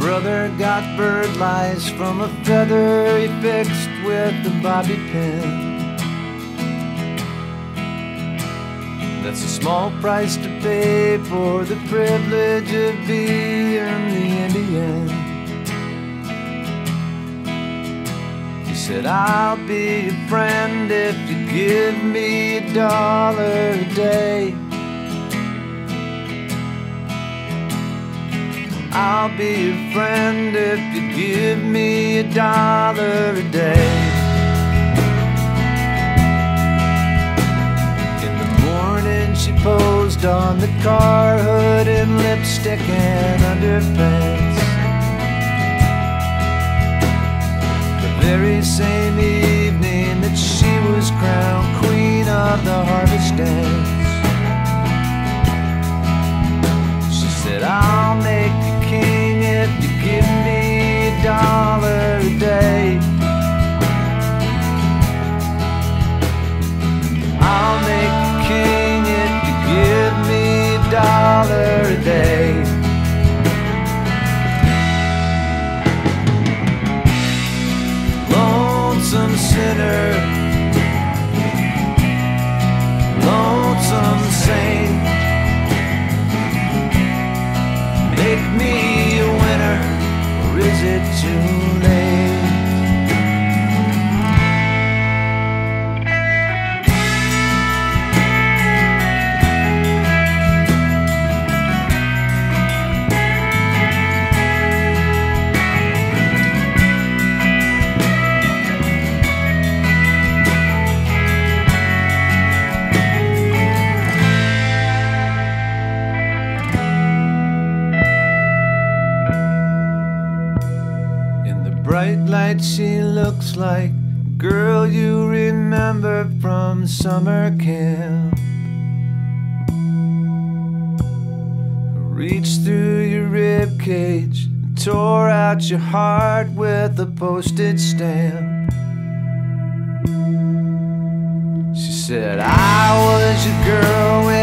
brother got bird lice from a feather he fixed with a bobby pin. That's a small price to pay for the privilege of being the Indian. He said, I'll be your friend if you give me $1 a day. I'll be your friend if you give me $1 a day. In the morning she posed on the car hood in lipstick and underpants. The very same evening that she was crowned queen of the harvest dance. She said, I'll make you king if you give me $1 a day. I'll make you king if you give me $1 a day. Lonesome sinner, lonesome saint, make me a winner, or is it too late? Bright light, she looks like a girl you remember from summer camp. Reached through your rib cage and tore out your heart with a postage stamp. She said, I was your girl when